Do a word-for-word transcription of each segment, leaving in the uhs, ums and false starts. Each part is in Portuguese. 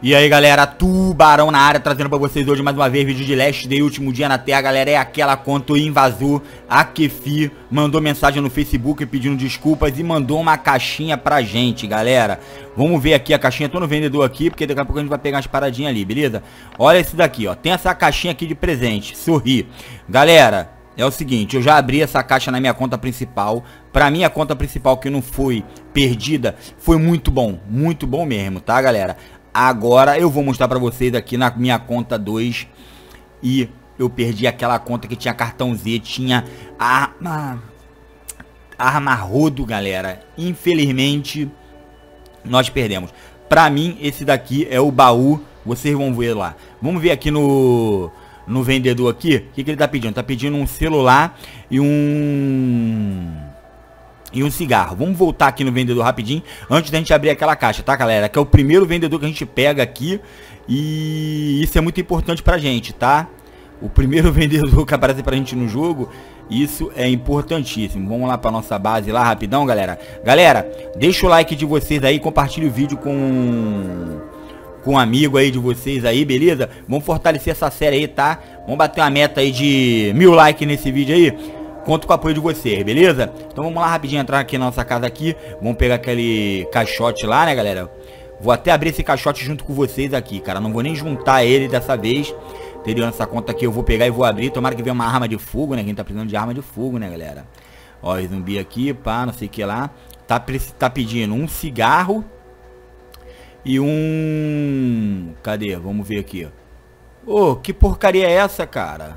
E aí galera, Tubarão na área, trazendo pra vocês hoje mais uma vez vídeo de Last Day, último dia na Terra. Galera, é aquela conta invasou, a Kefi mandou mensagem no Facebook pedindo desculpas e mandou uma caixinha pra gente, galera. Vamos ver aqui a caixinha, tô no vendedor aqui, porque daqui a pouco a gente vai pegar umas paradinhas ali, beleza? Olha esse daqui, ó, tem essa caixinha aqui de presente, sorri. Galera, é o seguinte, eu já abri essa caixa na minha conta principal. Pra mim a conta principal que não foi perdida, foi muito bom, muito bom mesmo, tá galera? Agora eu vou mostrar pra vocês aqui na minha conta dois. E eu perdi aquela conta que tinha cartão Z, tinha arma, arma rodo, galera. Infelizmente, nós perdemos. Pra mim, esse daqui é o baú. Vocês vão ver lá. Vamos ver aqui no, no vendedor aqui. O que, que ele tá pedindo? Tá pedindo um celular e um... E um cigarro. Vamos voltar aqui no vendedor rapidinho, antes da gente abrir aquela caixa, tá galera? Que é o primeiro vendedor que a gente pega aqui. E isso é muito importante pra gente, tá? O primeiro vendedor que aparece pra gente no jogo. Isso é importantíssimo. Vamos lá pra nossa base lá rapidão, galera. Galera, deixa o like de vocês aí, compartilha o vídeo com... com um amigo aí de vocês aí, beleza? Vamos fortalecer essa série aí, tá? Vamos bater uma meta aí de mil likes nesse vídeo aí. Conto com o apoio de vocês, beleza? Então vamos lá rapidinho entrar aqui na nossa casa aqui. Vamos pegar aquele caixote lá, né, galera? Vou até abrir esse caixote junto com vocês aqui, cara. Não vou nem juntar ele dessa vez. Entendeu? Essa conta aqui eu vou pegar e vou abrir. Tomara que venha uma arma de fogo, né? Quem tá precisando de arma de fogo, né, galera? Ó, zumbi aqui, pá, não sei o que lá. Tá, tá pedindo um cigarro. E um... Cadê? Vamos ver aqui, ó. Ô, que porcaria é essa, cara?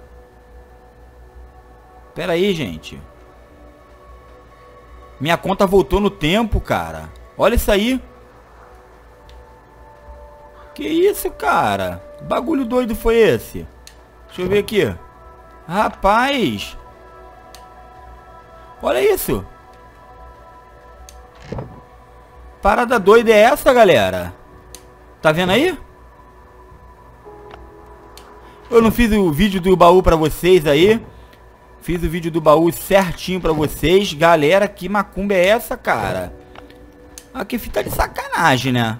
Pera aí, gente. Minha conta voltou no tempo, cara. Olha isso aí. Que isso, cara? Bagulho doido foi esse? Deixa eu ver aqui. Rapaz. Olha isso. Parada doida é essa, galera? Tá vendo aí? Eu não fiz o vídeo do baú pra vocês aí. Fiz o vídeo do baú certinho pra vocês. Galera, que macumba é essa, cara? Aqui fica de sacanagem, né?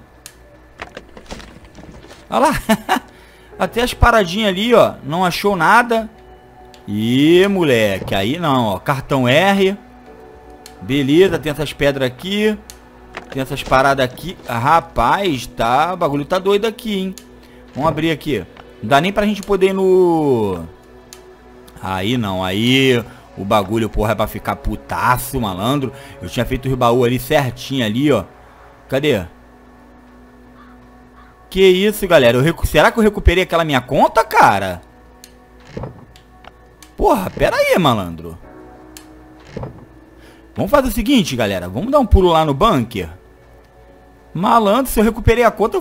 Olha lá. Até as paradinhas ali, ó. Não achou nada. Ih, moleque. Aí não, ó. Cartão R. Beleza, tem essas pedras aqui. Tem essas paradas aqui. Ah, rapaz, tá. O bagulho tá doido aqui, hein? Vamos abrir aqui. Não dá nem pra gente poder ir no... Aí não, aí o bagulho, porra, é pra ficar putaço, malandro. Eu tinha feito o baú ali certinho ali, ó. Cadê? Que isso, galera? Eu recu... Será que eu recuperei aquela minha conta, cara? Porra, pera aí, malandro. Vamos fazer o seguinte, galera. Vamos dar um pulo lá no bunker. Malandro, se eu recuperei a conta...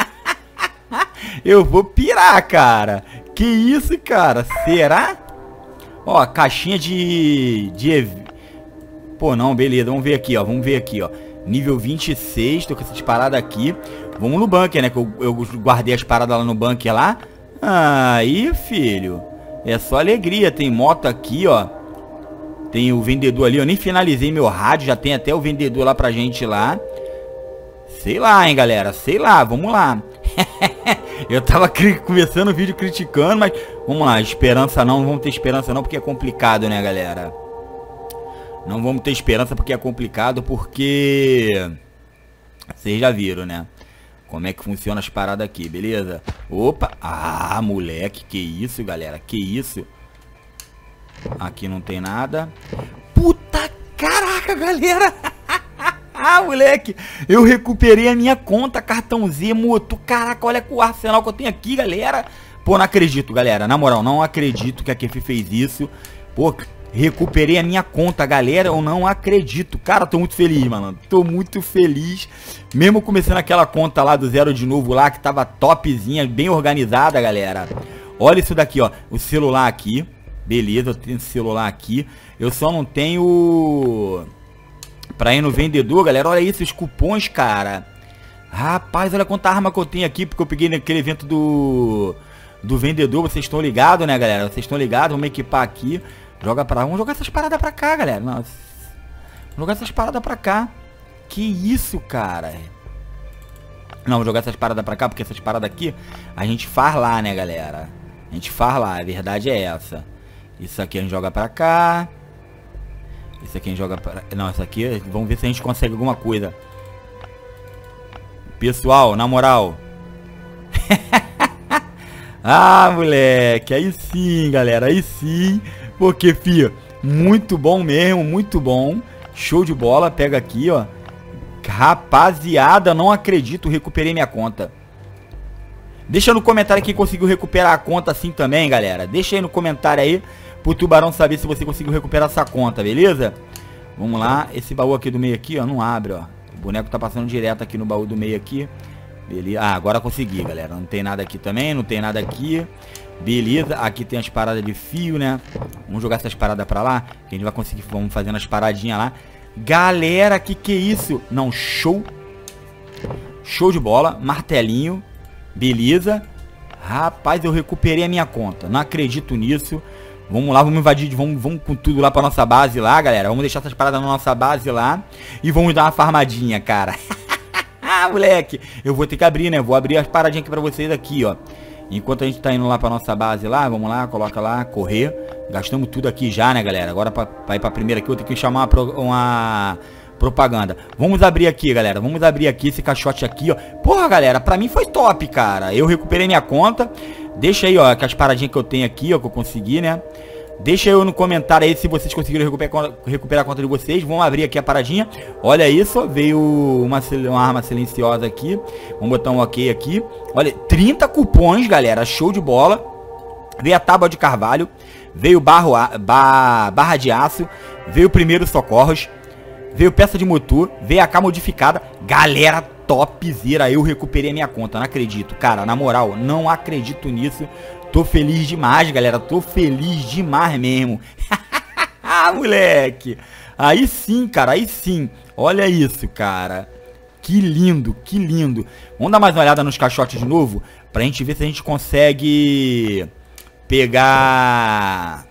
eu vou pirar, cara. Que isso, cara? Será? Ó, caixinha de... de... Pô, não, beleza. Vamos ver aqui, ó. Vamos ver aqui, ó. Nível vinte e seis. Tô com essas paradas aqui. Vamos no bunker, né? Que eu, eu guardei as paradas lá no bunker lá. Aí, filho. É só alegria. Tem moto aqui, ó. Tem o vendedor ali. Eu nem finalizei meu rádio. Já tem até o vendedor lá pra gente lá. Sei lá, hein, galera. Sei lá. Vamos lá. Eu tava começando o vídeo criticando, mas vamos lá, esperança não, não vamos ter esperança não, porque é complicado, né, galera? Não vamos ter esperança porque é complicado, porque vocês já viram, né? Como é que funciona as paradas aqui, beleza? Opa, ah, moleque, que isso, galera, que isso? Aqui não tem nada. Puta, caraca, galera! Ah, moleque, eu recuperei a minha conta, cartão Z, moto. Caraca, olha o arsenal que eu tenho aqui, galera. Pô, não acredito, galera. Na moral, não acredito que a Kefi fez isso. Pô, recuperei a minha conta, galera. Eu não acredito. Cara, tô muito feliz, mano. Tô muito feliz. Mesmo começando aquela conta lá do zero de novo lá, que tava topzinha, bem organizada, galera. Olha isso daqui, ó. O celular aqui. Beleza, eu tenho esse celular aqui. Eu só não tenho... Pra ir no vendedor, galera, olha isso, os cupons, cara. Rapaz, olha quanta arma que eu tenho aqui, porque eu peguei naquele evento do do vendedor, vocês estão ligados, né, galera? Vocês estão ligados, vamos equipar aqui. Joga pra... Vamos jogar essas paradas pra cá, galera. Nossa. Vamos jogar essas paradas pra cá. Que isso, cara? Não, vou jogar essas paradas pra cá, porque essas paradas aqui a gente faz lá, né, galera? A gente faz lá, a verdade é essa. Isso aqui a gente joga pra cá. Isso aqui a gente joga pra... Não, isso aqui, vamos ver se a gente consegue alguma coisa. Pessoal, na moral. Ah, moleque, aí sim, galera, aí sim. Porque, fio, muito bom mesmo, muito bom. Show de bola, pega aqui, ó. Rapaziada, não acredito, recuperei minha conta. Deixa no comentário quem conseguiu recuperar a conta assim também, galera. Deixa aí no comentário aí pro Tubarão saber se você conseguiu recuperar essa conta, beleza? Vamos lá, esse baú aqui do meio aqui, ó, não abre, ó. O boneco tá passando direto aqui no baú do meio aqui. Beleza, ah, agora consegui, galera. Não tem nada aqui também, não tem nada aqui. Beleza, aqui tem as paradas de fio, né? Vamos jogar essas paradas pra lá, que a gente vai conseguir, vamos fazendo as paradinhas lá. Galera, que que é isso? Não, show. Show de bola, martelinho. Beleza. Rapaz, eu recuperei a minha conta. Não acredito nisso. Vamos lá, vamos invadir, vamos, vamos com tudo lá pra nossa base lá, galera. Vamos deixar essas paradas na nossa base lá. E vamos dar uma farmadinha, cara. Ah, moleque. Eu vou ter que abrir, né? Vou abrir as paradinhas aqui pra vocês aqui, ó. Enquanto a gente tá indo lá pra nossa base lá, vamos lá, coloca lá, correr. Gastamos tudo aqui já, né, galera? Agora pra, pra ir pra primeira aqui, eu tenho que chamar uma, pro, uma propaganda. Vamos abrir aqui, galera. Vamos abrir aqui esse caixote aqui, ó. Porra, galera, pra mim foi top, cara. Eu recuperei minha conta. Deixa aí, ó, que as paradinhas que eu tenho aqui, ó, que eu consegui, né? Deixa aí no comentário aí se vocês conseguiram recuperar, recuperar a conta de vocês. Vamos abrir aqui a paradinha. Olha isso, veio uma, uma arma silenciosa aqui. Vamos botar um ok aqui. Olha, trinta cupons, galera, show de bola. Veio a tábua de carvalho. Veio barro, ba, barra de aço. Veio primeiro socorros. Veio peça de motor. Veio a K modificada. Galera, topzera. Eu recuperei minha conta, não acredito. Cara, na moral, não acredito nisso. Tô feliz demais, galera. Tô feliz demais mesmo. Ah, moleque. Aí sim, cara. Aí sim. Olha isso, cara. Que lindo, que lindo. Vamos dar mais uma olhada nos caixotes de novo. Pra gente ver se a gente consegue pegar...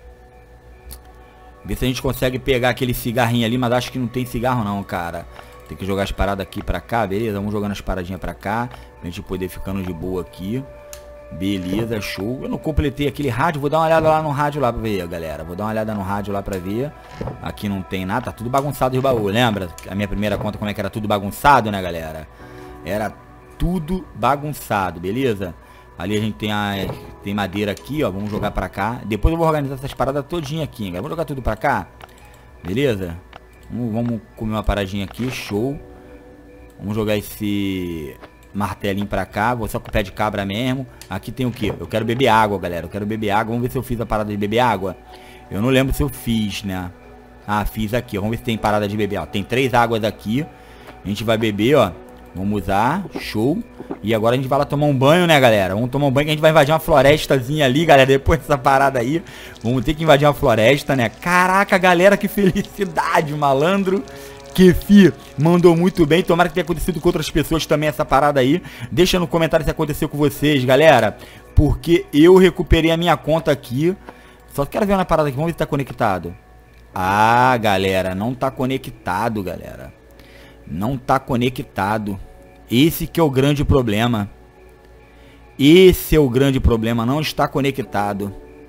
Ver se a gente consegue pegar aquele cigarrinho ali. Mas acho que não tem cigarro não, cara. Tem que jogar as paradas aqui pra cá, beleza? Vamos jogando as paradinhas pra cá. Pra gente poder ficando de boa aqui. Beleza, show. Eu não completei aquele rádio. Vou dar uma olhada lá no rádio lá pra ver, galera. Vou dar uma olhada no rádio lá pra ver. Aqui não tem nada. Tá tudo bagunçado os baús. Lembra? A minha primeira conta como é que era tudo bagunçado, né, galera? Era tudo bagunçado, beleza? Ali a gente tem a tem madeira aqui, ó. Vamos jogar pra cá. Depois eu vou organizar essas paradas todinha aqui, galera. Vamos jogar tudo pra cá. Beleza? Vamos, vamos comer uma paradinha aqui. Show. Vamos jogar esse... martelinho pra cá, vou só com o pé de cabra mesmo. Aqui tem o que? Eu quero beber água, galera. Eu quero beber água. Vamos ver se eu fiz a parada de beber água. Eu não lembro se eu fiz, né? Ah, fiz aqui. Vamos ver se tem parada de beber. Ó, tem três águas aqui. A gente vai beber, ó. Vamos usar. Show. E agora a gente vai lá tomar um banho, né, galera? Vamos tomar um banho que a gente vai invadir uma florestazinha ali, galera. Depois dessa parada aí. Vamos ter que invadir uma floresta, né? Caraca, galera, que felicidade, malandro. Kefi mandou muito bem. Tomara que tenha acontecido com outras pessoas também essa parada aí. Deixa no comentário se aconteceu com vocês, galera. Porque eu recuperei a minha conta aqui. Só quero ver uma parada aqui. Vamos ver se tá conectado. Ah, galera, não tá conectado, galera. Não tá conectado. Esse que é o grande problema. Esse é o grande problema. Não está conectado.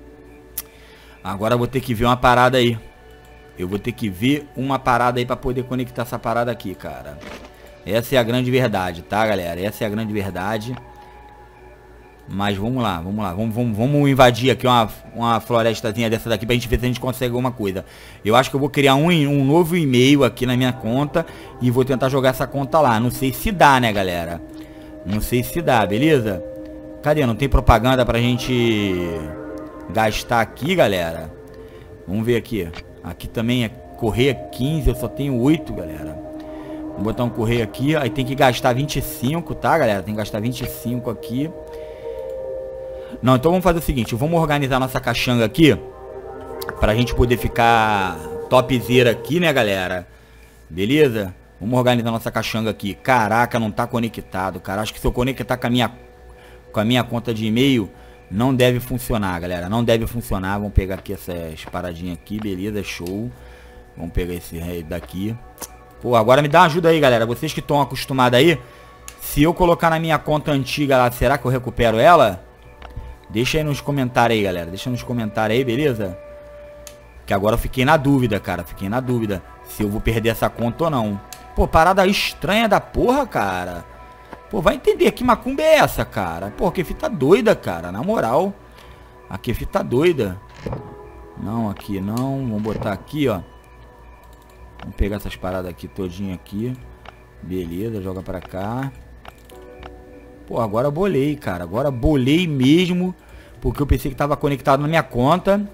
Agora eu vou ter que ver uma parada aí. Eu vou ter que ver uma parada aí pra poder conectar essa parada aqui, cara. Essa é a grande verdade, tá, galera? Essa é a grande verdade. Mas vamos lá, vamos lá. Vamos, vamos, vamos invadir aqui uma, uma florestazinha dessa daqui pra gente ver se a gente consegue alguma coisa. Eu acho que eu vou criar um, um novo e-mail aqui na minha conta e vou tentar jogar essa conta lá. Não sei se dá, né, galera? Não sei se dá, beleza? Cadê? Não tem propaganda pra gente gastar aqui, galera? Vamos ver aqui. Aqui também é correia quinze, eu só tenho oito, galera. Vou botar um correio aqui, aí tem que gastar vinte e cinco, tá, galera? Tem que gastar vinte e cinco aqui. Não, então vamos fazer o seguinte, vamos organizar nossa caixanga aqui pra gente poder ficar topzera aqui, né, galera? Beleza? Vamos organizar nossa caixanga aqui. Caraca, não tá conectado, cara. Acho que se eu conectar com a minha, com a minha conta de e-mail... não deve funcionar, galera. Não deve funcionar. Vamos pegar aqui essas paradinhas aqui. Beleza, show. Vamos pegar esse rei daqui. Pô, agora me dá uma ajuda aí, galera. Vocês que estão acostumados aí. Se eu colocar na minha conta antiga lá, será que eu recupero ela? Deixa aí nos comentários aí, galera. Deixa nos comentários aí, beleza? Que agora eu fiquei na dúvida, cara. Fiquei na dúvida se eu vou perder essa conta ou não. Pô, parada estranha da porra, cara. Pô, vai entender que macumba é essa, cara. Pô, que fita doida, cara. Na moral. Aqui fita doida. Não, aqui não. Vamos botar aqui, ó. Vamos pegar essas paradas aqui todinha aqui. Beleza, joga pra cá. Pô, agora bolei, cara. Agora bolei mesmo. Porque eu pensei que tava conectado na minha conta.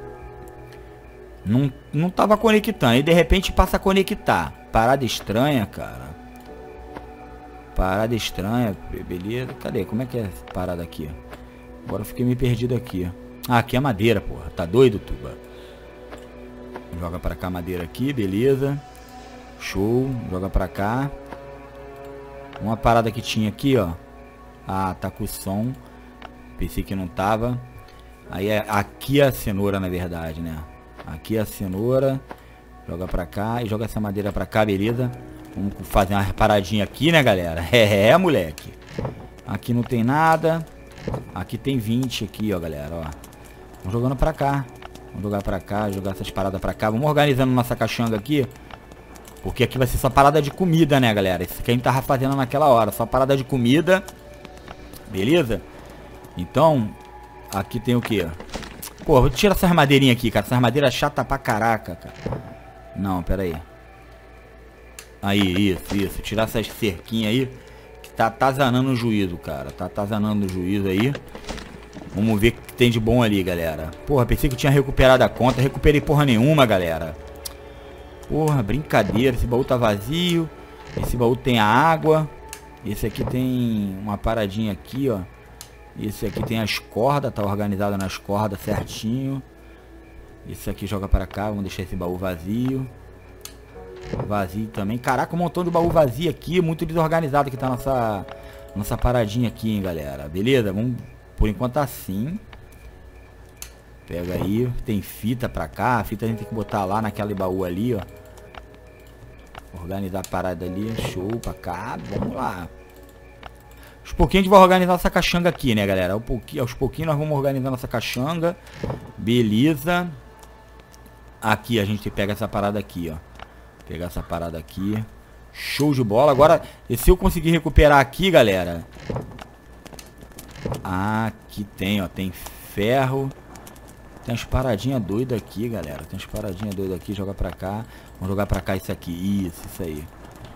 Não, não tava conectando. E de repente passa a conectar. Parada estranha, cara. Parada estranha. Beleza. Cadê? Como é que é essa parada aqui? Agora eu fiquei meio perdido aqui. Ah, aqui é madeira, porra. Tá doido, Tuba? Joga pra cá a madeira aqui. Beleza. Show. Joga pra cá. Uma parada que tinha aqui, ó. Ah, tá com o som. Pensei que não tava. Aí é, aqui é a cenoura, na verdade, né? Aqui é a cenoura. Joga pra cá e joga essa madeira pra cá, beleza? Vamos fazer uma paradinha aqui, né, galera? É, é, moleque. Aqui não tem nada. Aqui tem vinte aqui, ó, galera, ó. Vamos jogando pra cá. Vamos jogar pra cá, jogar essas paradas pra cá. Vamos organizando nossa caixanga aqui. Porque aqui vai ser só parada de comida, né, galera? Isso que a gente tava fazendo naquela hora. Só parada de comida. Beleza? Então, aqui tem o quê? Pô, vou tirar essas madeirinhas aqui, cara. Essas madeiras chatas pra caraca, cara. Não, pera aí. Aí, isso, isso. Tirar essas cerquinhas aí. Que tá atazanando o juízo, cara. Tá atazanando o juízo aí. Vamos ver o que tem de bom ali, galera. Porra, pensei que eu tinha recuperado a conta. Recuperei porra nenhuma, galera. Porra, brincadeira. Esse baú tá vazio. Esse baú tem a água. Esse aqui tem uma paradinha aqui, ó. Esse aqui tem as cordas. Tá organizado nas cordas certinho. Esse aqui joga pra cá. Vamos deixar esse baú vazio. Vazio também. Caraca, um montão de baú vazio aqui. Muito desorganizado que tá nossa, nossa paradinha aqui, hein, galera. Beleza? Vamos por enquanto assim. Pega aí. Tem fita pra cá. A fita a gente tem que botar lá naquele baú ali, ó. Organizar a parada ali. Show pra cá. Vamos lá. Aos pouquinhos a gente vai organizar essa caixanga aqui, né, galera? Aos pouquinhos, aos pouquinhos nós vamos organizar nossa caixanga. Beleza. Aqui a gente pega essa parada aqui, ó. Pegar essa parada aqui. Show de bola. Agora, se eu conseguir recuperar aqui, galera. Aqui tem, ó. Tem ferro. Tem umas paradinhas doidas aqui, galera. Tem umas paradinhas doidas aqui. Joga pra cá. Vamos jogar pra cá isso aqui. Isso, isso aí.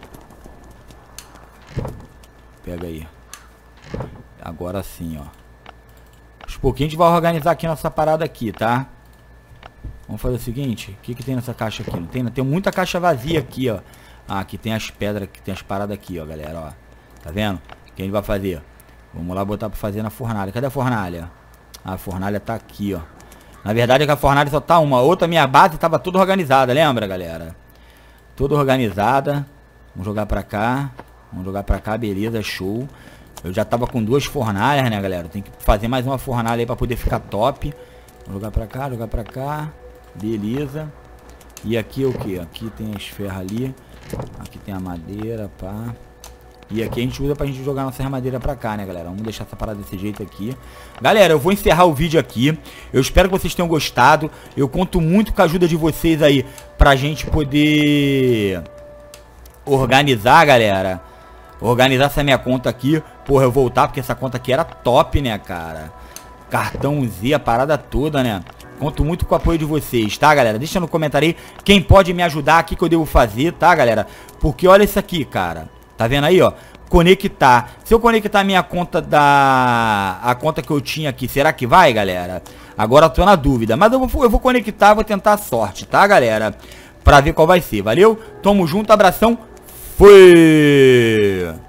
Pega aí. Agora sim, ó. Aos pouquinhos a gente vai organizar aqui nossa parada aqui, tá? Vamos fazer o seguinte. O que que tem nessa caixa aqui? Não tem, tem muita caixa vazia aqui, ó. Ah, aqui tem as pedras, aqui tem as paradas aqui, ó, galera, ó. Tá vendo? O que a gente vai fazer? Vamos lá botar pra fazer na fornalha. Cadê a fornalha? Ah, a fornalha tá aqui, ó. Na verdade é que a fornalha só tá uma. Outra minha base tava tudo organizada, lembra, galera? Tudo organizada. Vamos jogar pra cá. Vamos jogar pra cá, beleza, show. Eu já tava com duas fornalhas, né, galera? Tem que fazer mais uma fornalha aí pra poder ficar top. Vamos jogar pra cá, jogar pra cá. Beleza. E aqui é o que? Aqui tem as ferras ali. Aqui tem a madeira, pá. E aqui a gente usa pra gente jogar nossa madeira pra cá, né, galera? Vamos deixar essa parada desse jeito aqui. Galera, eu vou encerrar o vídeo aqui. Eu espero que vocês tenham gostado. Eu conto muito com a ajuda de vocês aí pra gente poder organizar, galera. Organizar essa minha conta aqui. Porra, eu voltar porque essa conta aqui era top, né, cara? Cartão Z, a parada toda, né? Conto muito com o apoio de vocês, tá, galera? Deixa no comentário aí quem pode me ajudar, o que que eu devo fazer, tá, galera? Porque olha isso aqui, cara. Tá vendo aí, ó? Conectar. Se eu conectar a minha conta da... A conta que eu tinha aqui, será que vai, galera? Agora eu tô na dúvida. Mas eu vou, eu vou conectar, vou tentar a sorte, tá, galera? Pra ver qual vai ser, valeu? Tamo junto, abração. Fui!